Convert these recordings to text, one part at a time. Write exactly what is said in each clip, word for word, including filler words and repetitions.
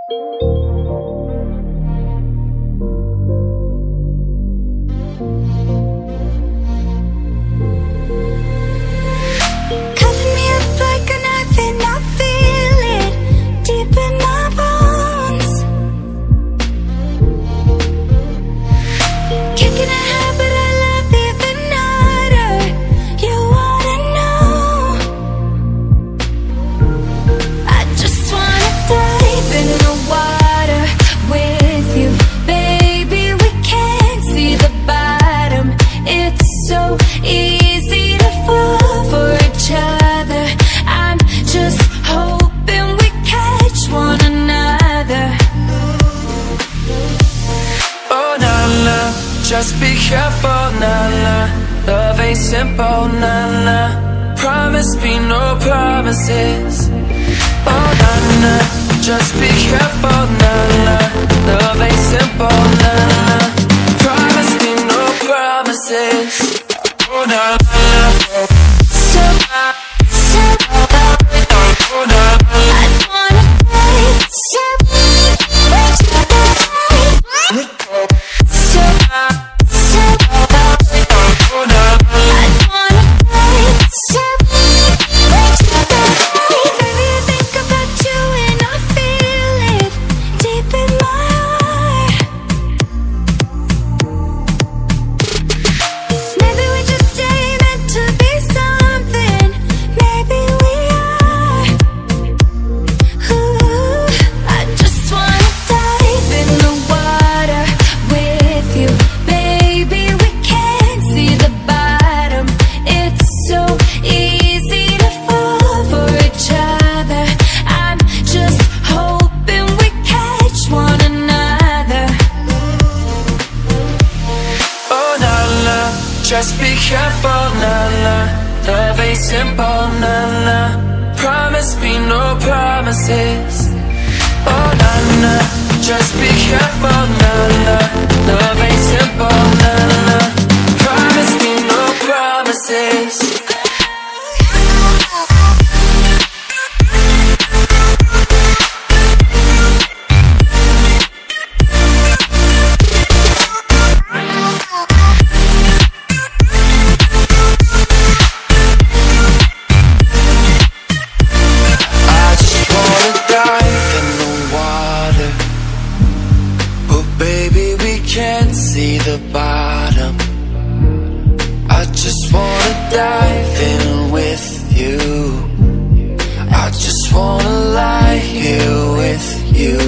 Just be careful, nah, nah. Love ain't simple, nah, nah. Promise me no promises. Oh, nah, nah. Just be careful, nah, nah. Love ain't simple, nah, nah. Promise me no promises. Oh, nah, nah. So, so, oh, nah, nah. I wanna play so. Just be careful, nah, nah. Love ain't simple, nah, nah. Promise me no promises. Oh, nah, nah. Just be careful, nah, nah. Love ain't simple, nah, nah. Promise me no promises. See the bottom. I just wanna dive in with you. I just wanna lie here with you.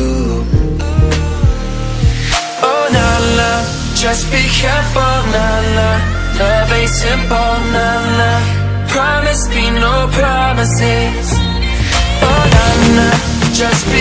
Oh, nah, nah. Just be careful, nah, nah. Love ain't simple, nah, nah. Promise me no promises. Oh, nah, nah. Just be